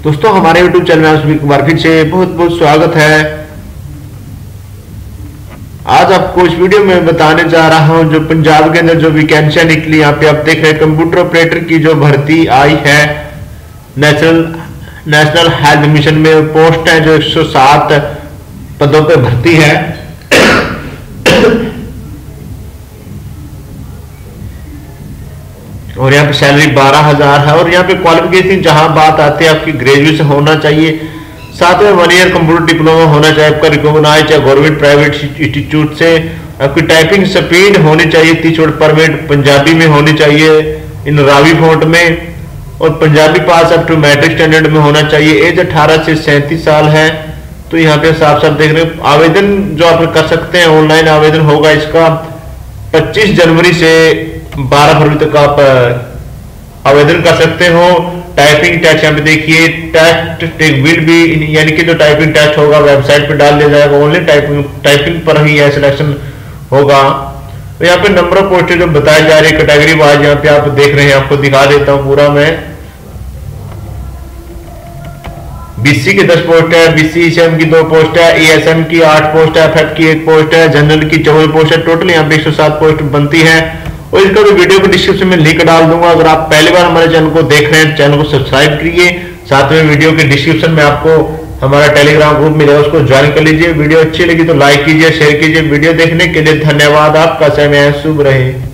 दोस्तों हमारे YouTube channel में आप सभी बार फिर से बहुत बहुत स्वागत है। आज आपको इस वीडियो में बताने जा रहा हूं जो पंजाब के अंदर जो वैकेंसियां निकली, यहाँ पे आप देख रहे हैं कंप्यूटर ऑपरेटर की जो भर्ती आई है नेशनल हेल्थ मिशन में। पोस्ट है जो 107 पदों पे भर्ती है। और यहाँ पे सैलरी 12,000 है। और यहाँ पे क्वालिफिकेशन जहां बात आती है आपकी ग्रेजुएशन होना चाहिए, साथ में 1 ईयर कंप्यूटर डिप्लोमा होना चाहिए आपका रिकॉग्नाइज्ड या गवर्नमेंट प्राइवेट इंस्टीट्यूट से। आपकी टाइपिंग स्पीड होनी चाहिए 30 वर्ड पर मिनट, पंजाबी में होनी चाहिए इन रावी फॉन्ट में, और Punjabi pass up to matric standard में होना चाहिए। एज 18 से 37 साल है। तो यहाँ पे साफ साफ देख रहे हैं आवेदन जो आप कर सकते हैं, ऑनलाइन आवेदन होगा इसका 25 जनवरी से 12 फरवरी तक आप आवेदन कर सकते हो। टाइपिंग टेस्ट यहाँ पे देखिए, टेस्ट विल बी, यानी कि जो टाइपिंग टेस्ट होगा वेबसाइट पे डाल दिया जाएगा। ओनली टाइपिंग पर ही यह सिलेक्शन होगा। तो यहाँ पे नंबर ऑफ पोस्टें जो बताई जा रही है कैटेगरी वाइज, यहाँ पे आप देख रहे हैं, आपको दिखा देता हूँ पूरा मैं। बीसी की 10 पोस्ट है, बीसी ईसीएम की 2 पोस्ट है, ईएसएम की 8 पोस्ट है, एफएफ की 1 पोस्ट है, जनरल की 14 पोस्ट है। टोटल यहाँ पे 107 पोस्ट बनती है। और इसका भी वीडियो को डिस्क्रिप्शन में लिंक डाल दूंगा। अगर आप पहली बार हमारे चैनल को देख रहे हैं, चैनल को सब्सक्राइब करिए। साथ में वीडियो के डिस्क्रिप्शन में आपको हमारा टेलीग्राम ग्रुप मिलेगा, उसको ज्वाइन कर लीजिए। वीडियो अच्छी लगी तो लाइक कीजिए, शेयर कीजिए। वीडियो देखने के लिए धन्यवाद। आपका समय शुभ रहे।